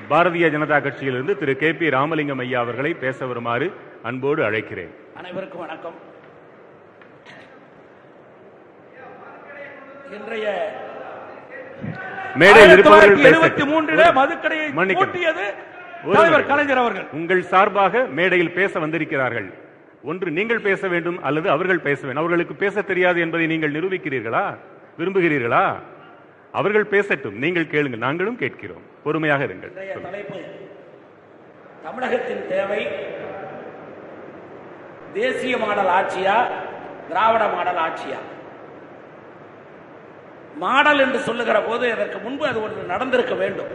பாரதிய ஜனதா கட்சியிலிருந்து திரு KP ராமலிங்கம் ஐயா அவர்களை பேச வருமாறு அன்போடு அழைக்கிறேன். அனைவருக்கும் வணக்கம். இன்றைய மேடையில் இருப்பவர்கள் 1973 மதுக்கடையை மூட்டியது தலைவர் கலைஞர் அவர்கள். உங்கள் சார்பாக மேடையில் பேச வந்திருக்கிறார்கள். ஒன்று நீங்கள் பேச வேண்டும் அல்லது அவர்கள் பேச வேண்டும். அவர்களுக்கு பேச தெரியாது என்பதை நீங்கள் நிரூபிக்கிறீர்களா, விரும்புகிறீர்களா? அவர்கள் பேசட்டும், நீங்கள் கேளுங்கள், நாங்களும் கேட்கிறோம். பொறுமையாக இருங்கள். தலைப்பு: தமிழகத்தின் தேவை தேசிய மாடல் ஆட்சியா, திராவிட மாடல் ஆட்சியா? மாடல் என்று சொல்லுகிற போது அதற்கு முன்பு அது ஒன்று நடந்திருக்க வேண்டும்.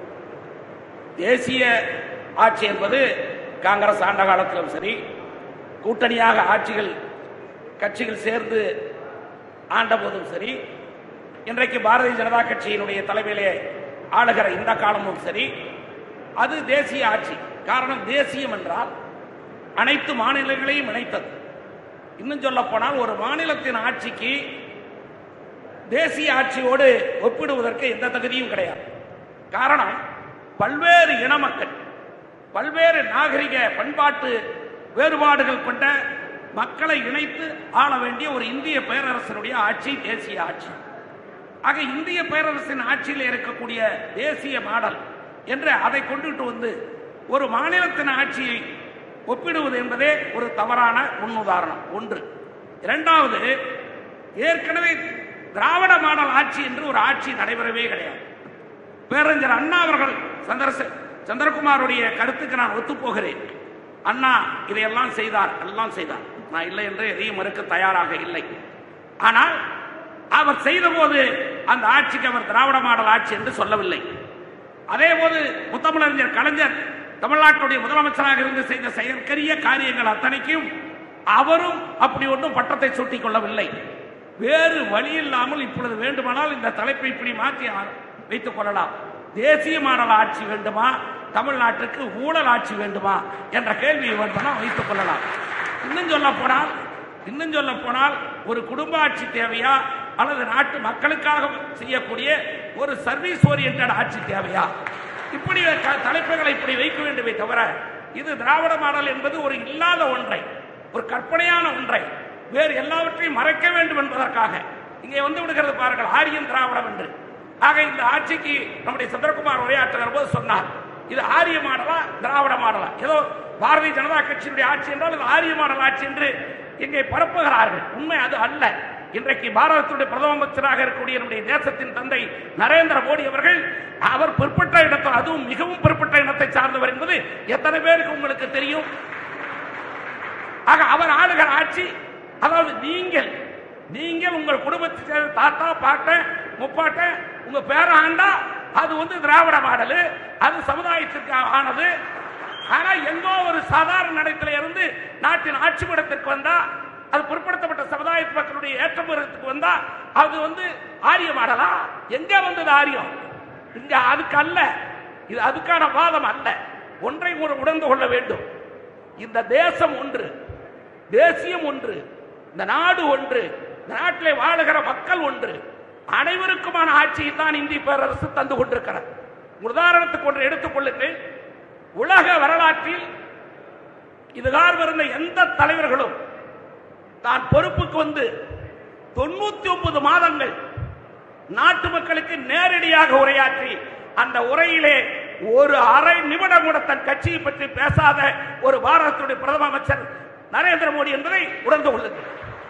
தேசிய ஆட்சி என்பது காங்கிரஸ் ஆண்ட காலத்திலும் சரி, கூட்டணியாக கட்சிகள் சேர்ந்து ஆண்ட போதும் சரி, இன்றைக்கு பாரதிய ஜனதா கட்சியினுடைய தலைமையிலே ஆளுகிற இந்த காலமும் சரி, அது தேசிய ஆட்சி. காரணம், தேசியம் என்றால் அனைத்து மாநிலங்களையும் இணைத்தது. இன்னும் சொல்ல போனால் ஒரு மாநிலத்தின் ஆட்சிக்கு தேசிய ஆட்சியோடு ஒப்பிடுவதற்கு எந்த தகுதியும் கிடையாது. காரணம், பல்வேறு இன மக்கள், பல்வேறு நாகரிக பண்பாட்டு வேறுபாடுகள் கொண்ட மக்களை இணைத்து ஆள வேண்டிய ஒரு இந்திய பேரரசனுடைய ஆட்சி தேசிய ஆட்சி. ஆக இந்திய பேரரசின் ஆட்சியில் இருக்கக்கூடிய தேசிய மாடல் என்று அதை கொண்டுட்டு வந்து ஒரு மாநிலத்தின் ஆட்சியை ஒப்பிடுவது என்பதே ஒரு தவறான முன்னுதாரணம். ஒன்று. இரண்டாவது, ஏற்கனவே திராவிட மாடல் ஆட்சி என்று ஒரு ஆட்சி நடைபெறவே கிடையாது. பேரறிஞர் அண்ணா அவர்கள் சந்திரகுமாருடைய கருத்துக்கு நான் ஒத்துப்போகிறேன். அண்ணா இதையெல்லாம் செய்தார், எல்லாம் செய்தார், நான் இல்லை என்று எதையும் மறுக்க தயாராக இல்லை. ஆனால் அவர் செய்த போது அந்த ஆட்சிக்கு அவர் திராவிட மாடல் ஆட்சி என்று சொல்லவில்லை. அதே போது முத்தமிழறிஞர் கலைஞர் தமிழ்நாட்டுடைய முதலமைச்சராக இருந்து செய்த செயற்கரிய காரியங்கள் அத்தனைக்கும் அவரும் அப்படி ஒன்றும் பட்டத்தை சூட்டிக் கொள்ளவில்லை. வேறு வழி இல்லாமல் இப்பொழுது வேண்டுமானால் இந்த தலைப்பை இப்படி மாற்றி வைத்துக் கொள்ளலாம். தேசிய மாடல் ஆட்சி வேண்டுமா, தமிழ்நாட்டுக்கு ஊழல் ஆட்சி வேண்டுமா என்ற கேள்வியை வேண்டுமானால் வைத்துக் கொள்ளலாம். இன்னும் சொல்ல போனால் ஒரு குடும்ப ஆட்சி தேவையா அல்லது நாட்டு மக்களுக்காக செய்யக்கூடிய ஒரு சர்வீஸ் ஓரியன்டட் ஆட்சி தேவையா? இப்படி தலைப்புகளை இப்படி வைக்க வேண்டுமே தவிர, இது திராவிட மாடல் என்பது ஒரு இல்லாத ஒன்றை, ஒரு கற்பனையான ஒன்றை வேறு எல்லாவற்றையும் மறைக்க வேண்டும் என்பதற்காக இங்கே வந்து விடுகிறது பாருங்கள், ஆரியம் திராவிடம் என்று. ஆக இந்த ஆட்சிக்கு நம்முடைய சந்திரகுமார் உரையாற்றுகிற போது சொன்னார், இது ஆரிய மாடலா திராவிட மாடலா? ஏதோ பாரதிய ஜனதா கட்சியினுடைய ஆட்சி என்றால் இது ஆரிய மாடல் ஆட்சி என்று இங்கே பரப்புகிறார்கள். உண்மை அது அல்ல. இன்றைக்கு பாரதத்துடைய பிரதம அமைச்சராக இருக்கக்கூடிய நம்முடைய தேசத்தின் தந்தை நரேந்திர மோடி அவர்கள், அவர் பிற்பட்ட இடத்தை, அதுவும் மிகவும் பிற்பட்ட இனத்தை சார்ந்தவர் என்பது எத்தனை பேருக்கு உங்களுக்கு தெரியும்? ஆக அவர் ஆளுகிற ஆட்சி, அதாவது நீங்கள் உங்கள் குடும்பத்தை தாத்தா பாட்டன் முப்பாட்டன் உங்க பேர ஆண்டா அது வந்து திராவிட மாடல், அது சமுதாயத்திற்கு ஆனது. ஆனா எங்கோ ஒரு சாதாரண இடத்துல இருந்து நாட்டின் ஆட்சி படத்திற்கு வந்தா, அது பிற்படுத்தப்பட்ட சமுதாய மக்களுடைய ஏற்றமுறத்துக்கு வந்தா அது வந்து ஆரிய மாடலா? எங்க வந்தது ஆரியம்? இங்க அதுக்கு அல்ல, இது அதுக்கான வாதம் அல்ல. ஒன்றை உணர்ந்து கொள்ள வேண்டும், இந்த தேசம் ஒன்று, தேசியம் ஒன்று, இந்த நாடு ஒன்று, இந்த நாட்டிலே வாழுகிற மக்கள் ஒன்று, அனைவருக்குமான ஆட்சியை தான் இந்திய பேரரசு தந்து கொண்டிருக்கிறார். உதாரணத்துக்கு ஒன்று எடுத்துக் கொள்ளுங்கள். உலக வரலாற்றில் இதுகார் இருந்த எந்த தலைவர்களும் தான் பொறுப்புக்கு வந்து 99 மாதங்கள் நாட்டு மக்களுக்கு நேரடியாக உரையாற்றி அந்த உரையிலே ஒரு அரை நிமிடம் கூட தன் கட்சியை பற்றி பேசாத ஒரு பாரதத்துடைய பிரதம அமைச்சர் நரேந்திர மோடி என்பதை உணர்ந்து கொள்ளுங்கள்.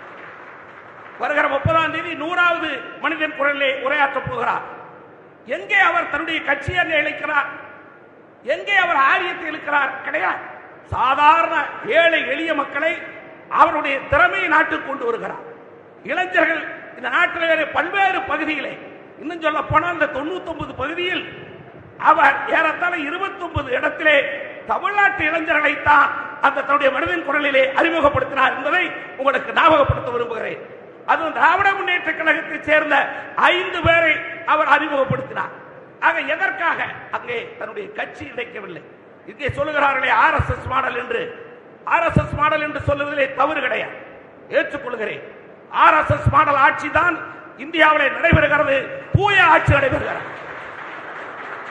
வருகிற 30ஆம் தேதி 100வது மனிதன் குரலிலே உரையாற்றப் போகிறார். எங்கே அவர் தன்னுடைய கட்சியை அங்கே இழைக்கிறார்? எங்கே அவர் ஆரியத்தை இழுக்கிறார்? கிடையாது. சாதாரண ஏழை எளிய மக்களை அவருடைய திறமையை நாட்டுக்கு கொண்டு வருகிறார். இளைஞர்கள் இந்த நாட்டிலே பல்வேறு பகுதியிலே, இன்னும் சொல்ல போனால் இந்த 99 பகுதியில் அவர் ஏறத்தாழ 29 இடத்திலே தமிழ்நாட்டு இளைஞர்களைத்தான் அந்த தன்னுடைய மனிதன் குரலிலே அறிமுகப்படுத்தினார் என்பதை உங்களுக்கு ஞாபகப்படுத்த விரும்புகிறேன். அதுவும் திராவிட முன்னேற்ற கழகத்தை சேர்ந்த 5 பேரை அவர் அறிமுகப்படுத்தினார். ஆக எதற்காக? அங்கே தன்னுடைய கட்சி இணைக்கவில்லை. இங்கே சொல்லுகிறார்களே RSS மாடல் என்று. RSS மாடல் என்று சொல்லுவதிலே தவறு கிடையாது, ஏற்றுக்கொள்கிறேன். RSS மாடல் ஆட்சி தான் இந்தியாவிலே நடைபெறுகிறது, தூய ஆட்சி நடைபெறுகிறது.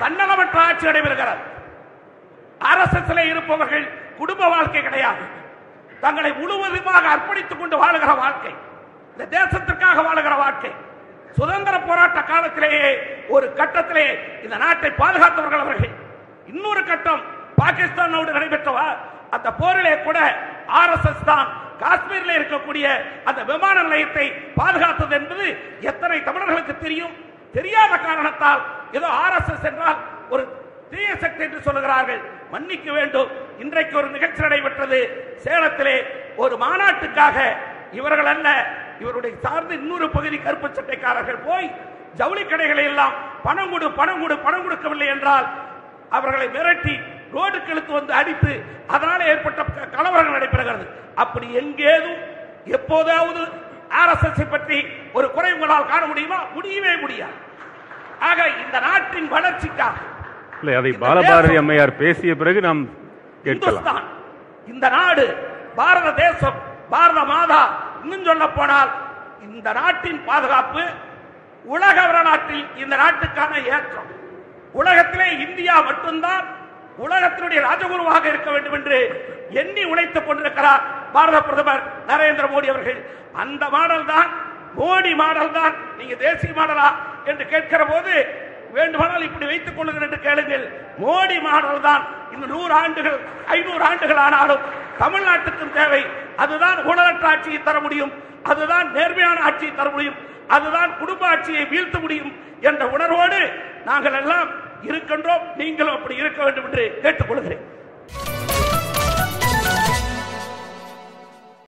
தன்னலமற்ற ஆட்சி நடைபெறுகிறது. RSS இருப்பவர்கள் குடும்ப வாழ்க்கை கிடையாது, தங்களை முழுவதுமாக அர்ப்பணித்துக் கொண்டு வாழுகிற வாழ்க்கை, இந்த தேசத்திற்காக வாழுகிற வாழ்க்கை. சுதந்திர போராட்ட காலத்திலேயே ஒரு கட்டத்திலே இந்த நாட்டை பாதுகாத்தவர்கள் அவர்கள். இன்னொரு கட்டம் பாகிஸ்தானோடு நடைபெற்ற அந்த போரிலே கூட RSS தான் காஷ்மீரில் இருக்கக்கூடிய அந்த விமான நிலையத்தை பாதுகாத்தது என்பது எத்தனை தமிழர்களுக்கு தெரியும்? தெரியாத காரணத்தால் ஏதோ RSS என்றால் ஒரு தீய சக்தி என்று சொல்லுகிறார்கள். மன்னிக்க வேண்டும். இன்றைக்கு ஒரு நிகழ்ச்சி நடைபெற்றது சேலத்திலே, ஒரு மாநாட்டுக்காக இவர்கள் அல்ல, இவருடைய சார்ந்து இன்னொரு பகுதி கருப்பு சட்டைக்காரர்கள் போய் ஜவுளி கடைகளை எல்லாம் பணம் கொடு பணம் கொடு பணம் கொடுக்கவில்லை என்றால் அவர்களை மிரட்டி ரோடுக்கு இழுத்து வந்து அடித்து அதனால் ஏற்பட்ட கலவரங்கள் நடைபெறுகிறது. அப்படி எங்கேதும் எப்போதாவது RSS பற்றி ஒரு குறை உங்களால் காண முடியுமா? முடியவே முடியாது. ஆக இந்த நாட்டின் வளர்ச்சிக்காக அதை பாலபாரதி அம்மையார் பேசிய பிறகு நாம் கேட்கலாம். இந்த நாடு பாரத தேசம், பாரத மாதா. இன்னும் சொல்ல போனால் இந்த நாட்டின் பாதுகாப்பு உலக வரலாற்றில் இந்த நாட்டுக்கான ஏற்றம். உலகத்திலே இந்தியா மட்டும்தான் உலகத்தினுடைய ராஜகுருவாக இருக்க வேண்டும் என்று எண்ணி உழைத்துக் கொண்டிருக்கிறார் பாரத பிரதமர் நரேந்திர மோடி அவர்கள். அந்த மாடல் தான் மோடி மாடல் தான். நீங்க தேசிய மாடலா என்று கேட்கிற போது வேண்டுமானால் இப்படி வைத்துக் கொள்ளுங்கள் என்று கேளுங்கள். மோடி மாடல் தான். இன்னும் 100 ஆண்டுகள் 500 ஆண்டுகள் ஆனாலும் தமிழ்நாட்டுக்கும் தேவை. அதுதான் ஊழலற்ற ஆட்சியை தர முடியும், அதுதான் நேர்மையான ஆட்சியை தர முடியும், அதுதான் குடும்ப ஆட்சியை வீழ்த்த முடியும் என்ற உணர்வோடு நாங்கள் எல்லாம் இருக்கின்றோம். நீங்களும் அப்படி இருக்க வேண்டும் என்று கேட்டுக் கொள்கிறேன்.